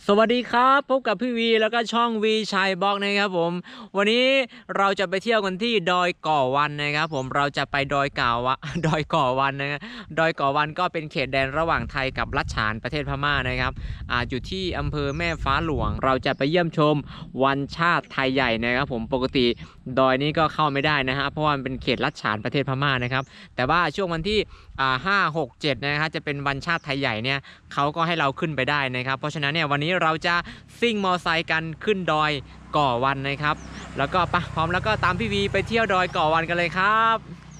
สวัสดีครับพบกับพี่วีแล้วก็ช่องวีชัยบล็อกนะครับผมวันนี้เราจะไปเที่ยวกันที่ดอยก่อวันนะครับผมเราจะไปดอยก่าวะ ดอยก่อวันนะดอยก่อวันก็เป็นเขตแดนระหว่างไทยกับลัดฉานประเทศพม่านะครับอยู่ที่อำเภอแม่ฟ้าหลวงเราจะไปเยี่ยมชมวันชาติไทยใหญ่นะครับผมปกติดอยนี้ก็เข้าไม่ได้นะฮะเพราะว่ามันเป็นเขตลัดฉานประเทศพม่านะครับแต่ว่าช่วงวันที่5 6 7นะครับจะเป็นวันชาติไทยใหญ่เนี่ยเขาก็ให้เราขึ้นไปได้นะครับเพราะฉะนั้นเนี่ยวันนี้เราจะซิ่งมอไซค์กันขึ้นดอยก่อวันนะครับแล้วก็ปะพร้อมแล้วก็ตามพี่วีไปเที่ยวดอยก่อวันกันเลยครับ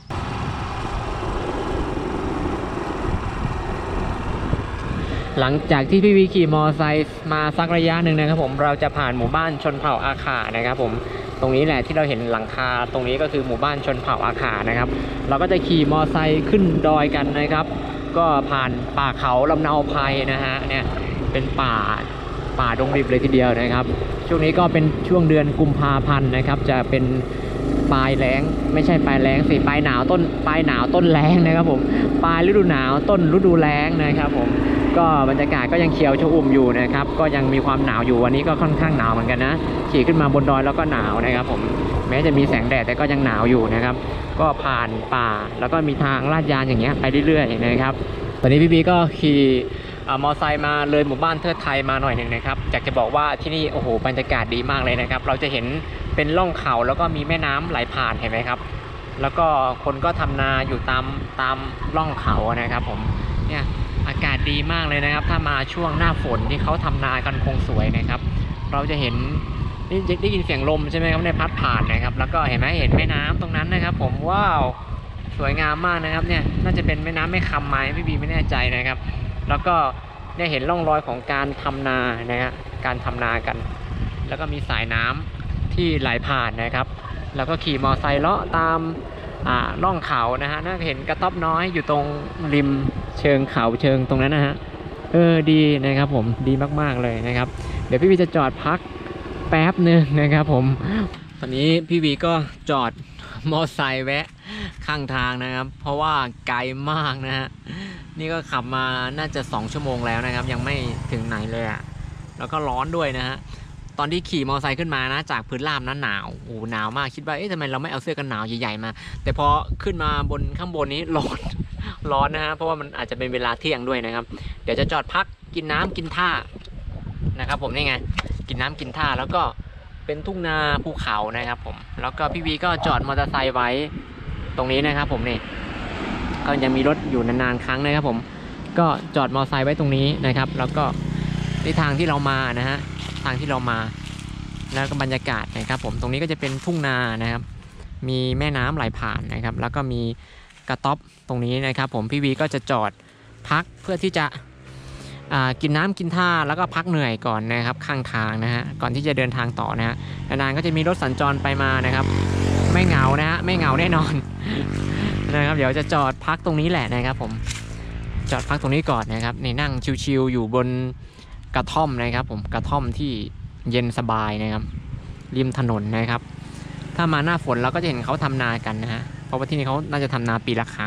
หลังจากที่พี่วีขี่มอไซค์มาสักระยะหนึ่งนะครับผมเราจะผ่านหมู่บ้านชนเผ่าอาขานะครับผมตรงนี้แหละที่เราเห็นหลังคาตรงนี้ก็คือหมู่บ้านชนเผ่าอาขานะครับเราก็จะขี่มอไซค์ขึ้นดอยกันนะครับก็ผ่านป่าเขาลำเนาไพรนะฮะเนี่ยเป็นป่าดงดิบเลยทีเดียวนะครับช่วงนี้ก็เป็นช่วงเดือนกุมภาพันธ์นะครับจะเป็นปลายแล้งไม่ใช่ปลายแล้งสิปลายหนาวต้นแล้งนะครับผมปลายฤดูหนาวต้นฤดูแล้งนะครับผมก็บรรยากาศก็ยังเขียวชอุ่มอยู่นะครับก็ยังมีความหนาวอยู่วันนี้ก็ค่อนข้างหนาวเหมือนกันนะขี่ขึ้นมาบนดอยแล้วก็หนาวนะครับผมแม้จะมีแสงแดดแต่ก็ยังหนาวอยู่นะครับก็ผ่านป่าแล้วก็มีทางลาดยางอย่างเงี้ยไปเรื่อยๆนะครับตอนนี้พี่บีก็ขี่มอไซค์มาเลยหมู่บ้านเทิดไทยมาหน่อยหนึ่งนะครับอยากจะบอกว่าที่นี่โอ้โหบรรยากาศดีมากเลยนะครับเราจะเห็นเป็นร่องเขาแล้วก็มีแม่น้ำไหลผ่านเห็นไหมครับแล้วก็คนก็ทำนาอยู่ตามร่องเขานะครับผมเนี่ยอากาศดีมากเลยนะครับถ้ามาช่วงหน้าฝนที่เขาทำนากันคงสวยนะครับเราจะเห็นนี่ได้ยินเสียงลมใช่ไหมครับในพัดผ่านนะครับแล้วก็เห็นไหมเห็นแม่น้ำตรงนั้นนะครับผมว้าวสวยงามมากนะครับเนี่ยน่าจะเป็นแม่น้ำแม่คำไหมพี่บีไม่แน่ใจนะครับแล้วก็ได้เห็นร่องรอยของการทำนานะฮะการทำนากันแล้วก็มีสายน้ำที่ไหลผ่านนะครับแล้วก็ขี่มอไซค์เลาะตามร่องเขานะฮะน่าเห็นกระต๊อบน้อยอยู่ตรงริมเชิงเขาเชิงตรงนั้นนะฮะดีนะครับผมดีมากๆเลยนะครับเดี๋ยวพี่วีจะจอดพักแป๊บนึงนะครับผมตอนนี้พี่วีก็จอดมอไซค์แวะข้างทางนะครับเพราะว่าไกลมากนะฮะนี่ก็ขับมาน่าจะ2 ชั่วโมงแล้วนะครับยังไม่ถึงไหนเลยอะแล้วก็ร้อนด้วยนะฮะตอนที่ขี่มอไซค์ขึ้นมานะจากพื้นราบนั้นหนาวโอ้หนาวมากคิดว่าเอ๊ะทำไมเราไม่เอาเสื้อกันหนาวใหญ่ๆมาแต่พอขึ้นมาข้างบนนี้ร้อนนะฮะเพราะว่ามันอาจจะเป็นเวลาเที่ยงด้วยนะครับเดี๋ยวจะจอดพักกินน้ำกินท่านะครับผมนี่ไงกินน้ำกินท่าแล้วก็เป็นทุ่งนาภูเขานะครับผมแล้วก็พี่วีก็จอดมอเตอร์ไซค์ไว้ตรงนี้นะครับผมนี่ก็ยังมีรถอยู่นานๆครั้งนะครับผมก็จอดมอเตอร์ไซค์ไว้ตรงนี้นะครับแล้วก็ในทางที่เรามานะฮะทางที่เรามาแล้วก็บรรยากาศนะครับผมตรงนี้ก็จะเป็นทุ่งนานะครับมีแม่น้ำไหลผ่านนะครับแล้วก็มีกระต๊อบตรงนี้นะครับผมพี่วีก็จะจอดพักเพื่อที่จะกินน้ำกินท่าแล้วก็พักเหนื่อยก่อนนะครับข้างทางนะฮะก่อนที่จะเดินทางต่อนะฮะนานๆก็จะมีรถสัญจรไปมานะครับไม่เหงานะฮะไม่เหงาแน่นอน นะครับเดี๋ยวจะจอดพักตรงนี้แหละนะครับผมจอดพักตรงนี้ก่อนนะครับนี่นั่งชิวๆอยู่บนกระท่อมนะครับผมกระท่อมที่เย็นสบายนะครับริมถนนนะครับถ้ามาหน้าฝนเราก็จะเห็นเขาทำนากันนะฮะเพราะว่าที่นี่เขาน่าจะทำนาปีละครั้ง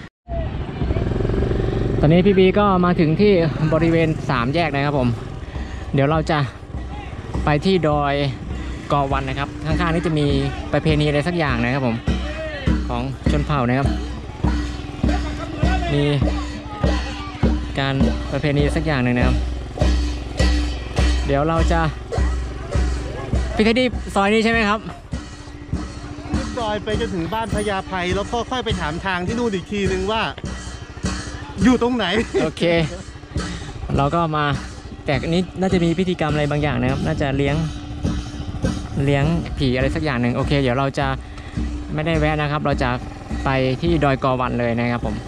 ตอนนี้พี่บีก็มาถึงที่บริเวณ3 แยกนะครับผมเดี๋ยวเราจะไปที่ดอยก่อวันนะครับข้างๆนี้จะมีประเพณีอะไรสักอย่างนะครับผมของชนเผ่านะครับมีการประเพณีสักอย่างหนึ่งนะครับเดี๋ยวเราจะพี่เทดดี้ซอยนี้ใช่ไหมครับซอยไปจนถึงบ้านพญาไพแล้วก็ค่อยไปถามทางที่นู่นอีกทีนึงว่าอยู่ตรงไหนโอเคเราก็มาแต่นี้น่าจะมีพิธีกรรมอะไรบางอย่างนะครับน่าจะเลี้ยงผีอะไรสักอย่างหนึ่งโอเคเดี๋ยวเราจะไม่ได้แวะนะครับเราจะไปที่ดอยกอวันเลยนะครับผม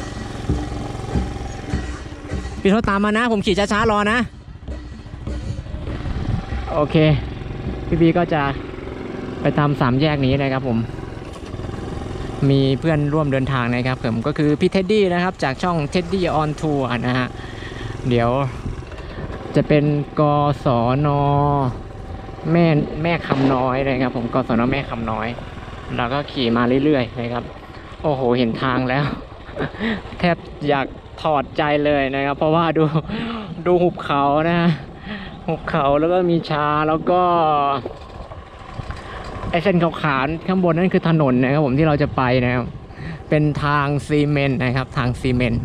พี่โทรตามมานะผมขี่ช้าๆรอนะโอเคพี่บีก็จะไปตาม3 แยกนี้นะครับผมมีเพื่อนร่วมเดินทางนะครับผมก็คือพี่เท็ดดี้นะครับจากช่อง Teddy on Tour นะฮะเดี๋ยวจะเป็นกศนแม่คำน้อยนะครับผมกศนแม่คำน้อยเราก็ขี่มาเรื่อยๆนะครับโอ้โหเห็นทางแล้ว แทบอยากถอดใจเลยนะครับเพราะว่าดูหุบเขานะหุบเขาแล้วก็มีชาแล้วก็ไอเส้นขาวๆข้างบนนั่นคือถนนนะครับผมที่เราจะไปนะครับเป็นทางซีเมนต์นะครับทางซีเมนต์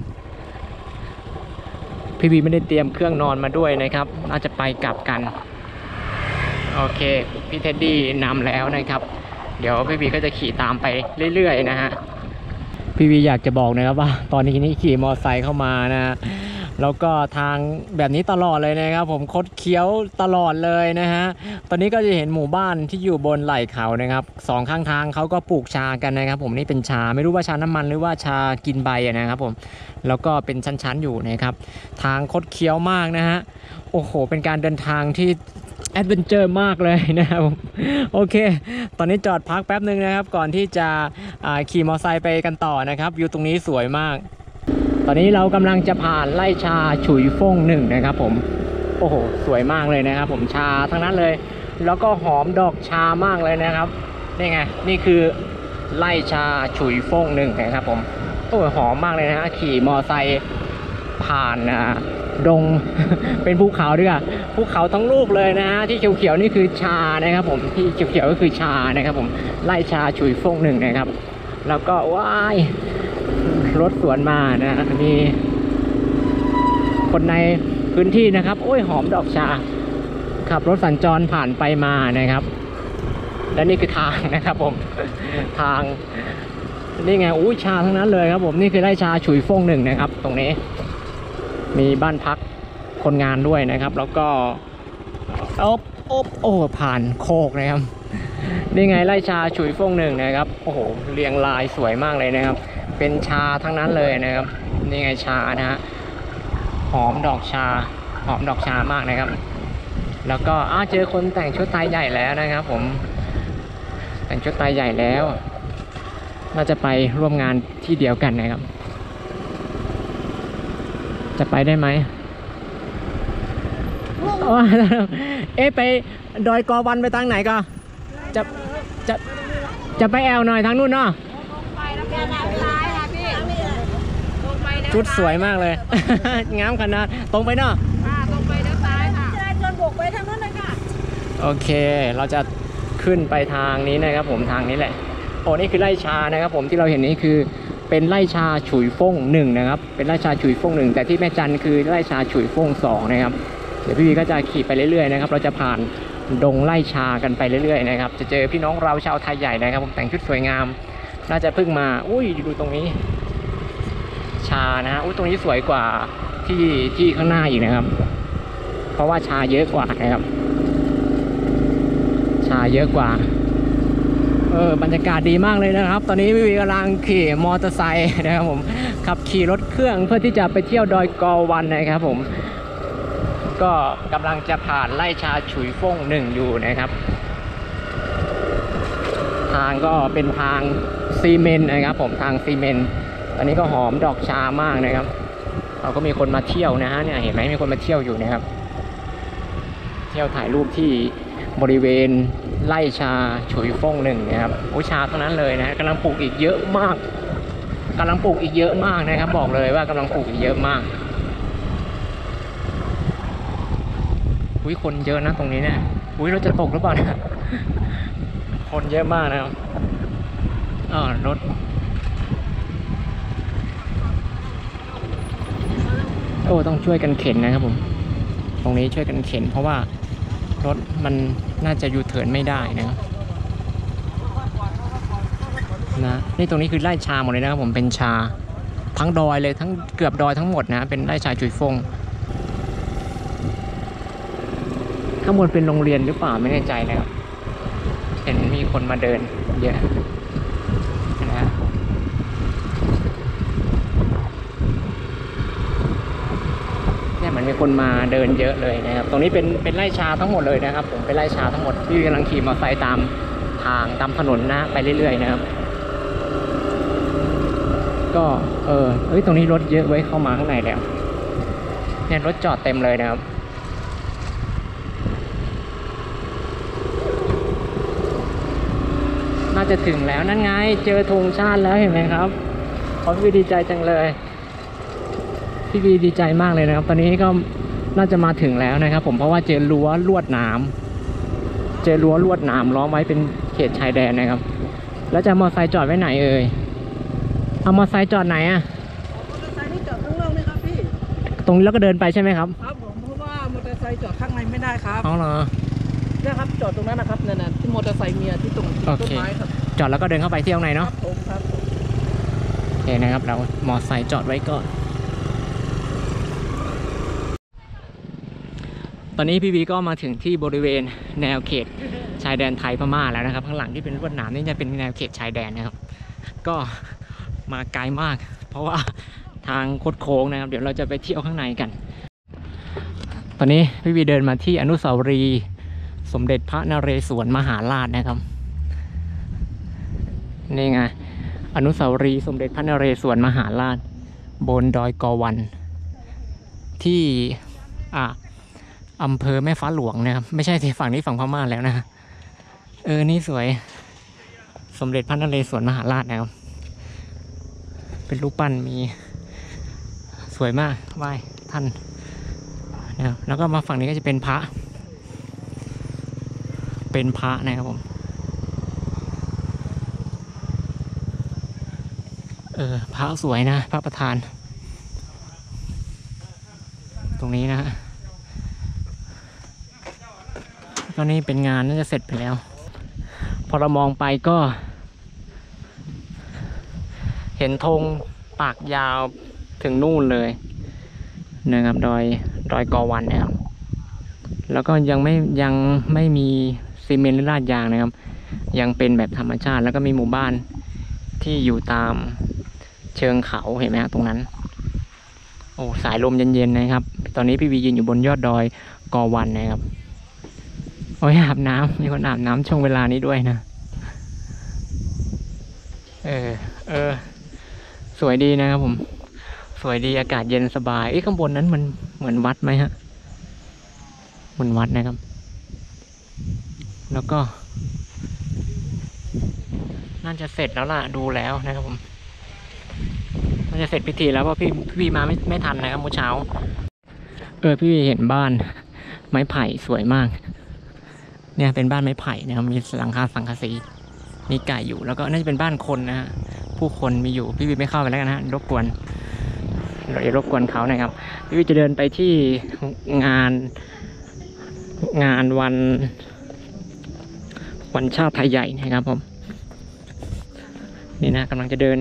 พี่บีไม่ได้เตรียมเครื่องนอนมาด้วยนะครับน่าจะไปกลับกันโอเคพี่เท็ดดี้นำแล้วนะครับเดี๋ยวพี่บีก็จะขี่ตามไปเรื่อยๆนะฮะพี่บีอยากจะบอกนะครับว่าตอนนี้ขี่มอเตอร์ไซค์เข้ามานะฮะแล้วก็ทางแบบนี้ตลอดเลยนะครับผมคดเคี้ยวตลอดเลยนะฮะตอนนี้ก็จะเห็นหมู่บ้านที่อยู่บนไหล่เขานะครับสองข้างทางเขาก็ปลูกชากันนะครับผมนี่เป็นชาไม่รู้ว่าชาน้ำมันหรือว่าชากินใบนะครับผมแล้วก็เป็นชั้นๆอยู่นะครับทางคดเคี้ยวมากนะฮะโอ้โหเป็นการเดินทางที่แอดเวนเจอร์มากเลยนะครับโอเคตอนนี้จอดพักแป๊บนึงนะครับก่อนที่จะขี่มอเตอร์ไซค์ไปกันต่อนะครับวิวตรงนี้สวยมากตอนนี้เรากำลังจะผ่านไร่ชาฉุยฟ่งหนึ่งนะครับผมโอ้โหสวยมากเลยนะครับผมชาทั้งนั้นเลยแล้วก็หอมดอกชามากเลยนะครับนี่ไงนี่คือไร่ชาฉุยฟ่งหนึ่งนะครับผมโอ้หอมมากเลยนะฮะขี่มอเตอร์ไซค์ผ่านดง เป็นภูเขาด้วยอะภูเขาทั้งลูกเลยนะฮะที่เขียวๆนี่คือชานะครับผมที่เขียวๆก็คือชานะครับผมไร่ชาฉุยฟ่งหนึ่งนะครับแล้วก็ว้ายรถสวนมานะมีคนในพื้นที่นะครับโอ้ยหอมดอกชาขับรถสัญจรผ่านไปมานะครับและนี่คือทางนะครับผมทางนี่ไงอุ้ยชาทั้งนั้นเลยครับผมนี่คือไร่ชาฉุยฟ่งหนึ่งนะครับตรงนี้มีบ้านพักคนงานด้วยนะครับแล้วก็โอ้ผ่านโคกนะครับนี่ไงไร่ชาฉุยฟ่งหนึ่งนะครับโอ้โหเรียงรายสวยมากเลยนะครับเป็นชาทั้งนั้นเลยนะครับนี่ไงชานะฮะหอมดอกชามากนะครับแล้วก็เจอคนแต่งชุดไทยใหญ่แล้วนะครับผมแต่งชุดไทยใหญ่แล้วน่าจะไปร่วมงานที่เดียวกันนะครับจะไปได้ไหมไปดอยกอวันไปทางไหนก็จะไปแอลหน่อยทางนู้นเนาะชุดสวยมากเลย งามขนาดตรงไปเนาะตรงไปด้านซ้ายค่ะจนบกไปทางนู้นเลยค่ะโอเคเราจะขึ้นไปทางนี้นะครับผมทางนี้แหละโอ้นี่คือไร่ชานะครับผมที่เราเห็นนี้คือเป็นไร่ชาฉุยฟ่งหนึ่งนะครับเป็นไร่ชาฉุยฟ่งหนึ่งแต่ที่แม่จันคือไร่ชาฉุยฟ่งสองนะครับเดี๋ยวพี่วีก็จะขี่ไปเรื่อยๆนะครับเราจะผ่านดงไร่ชากันไปเรื่อยๆนะครับจะเจอพี่น้องเราชาวไทยใหญ่นะครับผมแต่งชุดสวยงามน่าจะเพิ่งมาอุ้ยดูตรงนี้ชานะฮะอุ้ยตรงนี้สวยกว่าที่ข้างหน้าอีกนะครับเพราะว่าชาเยอะกว่านะครับชาเยอะกว่าบรรยากาศดีมากเลยนะครับตอนนี้พี่วีกำลังขี่มอเตอร์ไซค์นะครับผมขับขี่รถเครื่องเพื่อที่จะไปเที่ยวดอยกอวันนะครับผมก็กำลังจะผ่านไร่ชาฉุยฟ่งหนึ่งอยู่นะครับทางก็เป็นทางซีเมนต์นะครับผมทางซีเมนต์ตอนนี้ก็หอมดอกชามากนะครับเราก็มีคนมาเที่ยวนะฮะเนี่ยเห็นไหมมีคนมาเที่ยวอยู่นะครับเที่ยวถ่ายรูปที่บริเวณไร่ชาฉุยฟ่งหนึ่งนะครับชาเท่านั้นเลยนะกำลังปลูกอีกเยอะมากนะครับบอกเลยว่ากำลังปลูกอีกเยอะมากคนเยอะนะตรงนี้เนี่ยเราจะตกหรือเปล่าเนี่ยคนเยอะมากนะครับรถต้องช่วยกันเข็นนะครับผมตรงนี้ช่วยกันเข็นเพราะว่ารถมันน่าจะยูเทิร์นไม่ได้นะครับนะนี่ตรงนี้คือไร่ชาหมดเลยนะครับผมเป็นชาทั้งดอยเลยทั้งเกือบดอยทั้งหมดนะเป็นไร่ชาฉุยฟ่งข้างบนเป็นโรงเรียนหรือเปล่าไม่แน่ใจนะครับเห็นมีคนมาเดินเยอะนะเนี่ยมันมีคนมาเดินเยอะเลยนะครับตรงนี้เป็นไร่ชาทั้งหมดเลยนะครับผมเป็นไร่ชาทั้งหมดที่กำลังขี่มอเตอร์ไซค์ตามทางตามถนนนะไปเรื่อยๆนะครับก็ตรงนี้รถเยอะไว้เข้ามาข้างในแล้วเนี่ยรถจอดเต็มเลยนะครับน่าจะถึงแล้วนั่นไงเจอธงชาติแล้วเห็นไหมครับพี่วีดีใจจังเลยพี่วีดีใจมากเลยนะครับตอนนี้ก็น่าจะมาถึงแล้วนะครับผมเพราะว่าเจอรั้วลวดหนามล้อมไว้เป็นเขตชายแดนนะครับแล้วจะมอเตอร์ไซค์จอดไว้ไหนเอ่ยเอามอเตอร์ไซค์จอดไหนอะมอเตอร์ไซค์นี่จอดข้างนอกไหมครับพี่ตรงนี้แล้วก็เดินไปใช่ไหมครับครับผมเพราะว่ามอเตอร์ไซค์จอดข้างในไม่ได้ครับอ๋อเหรอเนี่ยครับจอดตรงนั้นนะครับนั่นที่มอเตอร์ไซค์เมียที่ตรงต้นไม้ครับจอดแล้วก็เดินเข้าไปที่ข้างในเนาะผมครับโอเคนะครับเรามอเตอร์ไซค์จอดไว้ก่อนตอนนี้พี่วีก็มาถึงที่บริเวณแนวเขตชายแดนไทยพม่าแล้วนะครับข้างหลังที่เป็นลวดหนามนี่จะเป็นแนวเขตชายแดนนะครับก็มาไกลมากเพราะว่าทางคดโค้งนะครับเดี๋ยวเราจะไปเที่ยวข้างในกันตอนนี้พี่วีเดินมาที่อนุสาวรีย์สมเด็จพระนเรศวรมหาราชนะครับนี่ไงอนุสาวรีย์สมเด็จพระนเรศวรมหาราชบนดอยกอวันที่อำเภอแม่ฟ้าหลวงนะครับไม่ใช่ที่ฝั่งนี้ฝั่งพม่าแล้วนะนี่สวยสมเด็จพระนเรศวรมหาราชนะครับเป็นรูปปั้นมีสวยมากไหว้ท่านนะครับแล้วก็มาฝั่งนี้ก็จะเป็นพระนะครับผมพระสวยนะพระประธานตรงนี้นะฮะตอนนี้เป็นงานน่าจะเสร็จไปแล้วพอเรามองไปก็เห็นธงปากยาวถึงนู่นเลยนะครับดอยกอวันนะครับแล้วก็ยังไม่มีซีเมนต์หรือลาดยางนะครับยังเป็นแบบธรรมชาติแล้วก็มีหมู่บ้านที่อยู่ตามเชิงเขาเห็นไหมครับตรงนั้นโอ้สายลมเย็นๆนะครับตอนนี้พี่วียืนอยู่บนยอดดอยกอวันนะครับโอ้ยอาบน้ำมีคนอาบน้ำช่วงเวลานี้ด้วยนะสวยดีนะครับผมสวยดีอากาศเย็นสบายข้างบนนั้นมันเหมือนวัดไหมฮะเหมือนวัดนะครับแล้วก็น่าจะเสร็จแล้วล่ะดูแล้วนะครับผมน่าจะเสร็จพิธีแล้วเพราะพี่มาไม่ทันนะครับเมื่อเช้าพี่เห็นบ้านไม้ไผ่สวยมากเนี่ยเป็นบ้านไม้ไผ่นะครับมีหลังคาสังกะสีมีไก่อยู่แล้วก็น่าจะเป็นบ้านคนนะฮะผู้คนมีอยู่พี่วีไม่เข้าไปแล้วกันนะรบกวนเขาหน่อยครับพี่วีจะเดินไปที่งานวันชาติไทยใหญ่นะครับผมนี่นะกำลังจะเดิน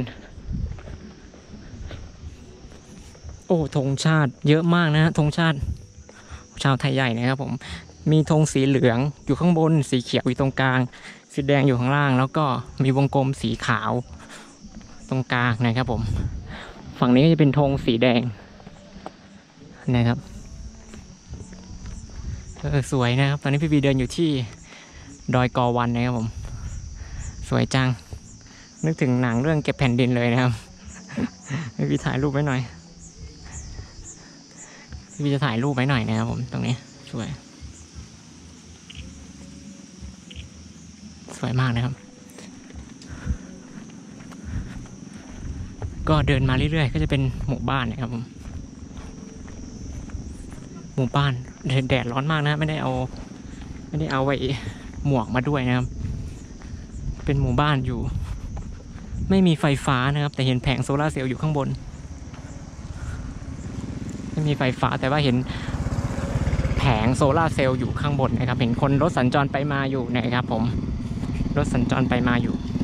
โอ้ธงชาติเยอะมากนะธงชาติชาวไทยใหญ่นะครับผมมีธงสีเหลืองอยู่ข้างบนสีเขียวอยู่ตรงกลางสีแดงอยู่ข้างล่างแล้วก็มีวงกลมสีขาวตรงกลางนะครับผมฝั่งนี้ก็จะเป็นธงสีแดงนะครับสวยนะครับตอนนี้พี่วีเดินอยู่ที่ดอยกอวันนะครับผมสวยจังนึกถึงหนังเรื่องเก็บแผ่นดินเลยนะครับพี่วีถ่ายรูปไว้หน่อยพี่วีจะถ่ายรูปไว้หน่อยนะครับผมตรงนี้สวยมากนะครับก็เดินมาเรื่อยๆก็จะเป็นหมู่บ้านนะครับผมหมู่บ้านแดดร้อนมากนะไม่ได้เอาไว้หมวกมาด้วยนะครับเป็นหมู่บ้านอยู่ไม่มีไฟฟ้านะครับแต่เห็นแผงโซลาร์เซลล์อยู่ข้างบนไม่มีไฟฟ้าแต่ว่าเห็นแผงโซลาร์เซลล์อยู่ข้างบนนะครับเห็นคนรถสัญจรไปมาอยู่นะครับผมรถสัญจรไปมาอยู่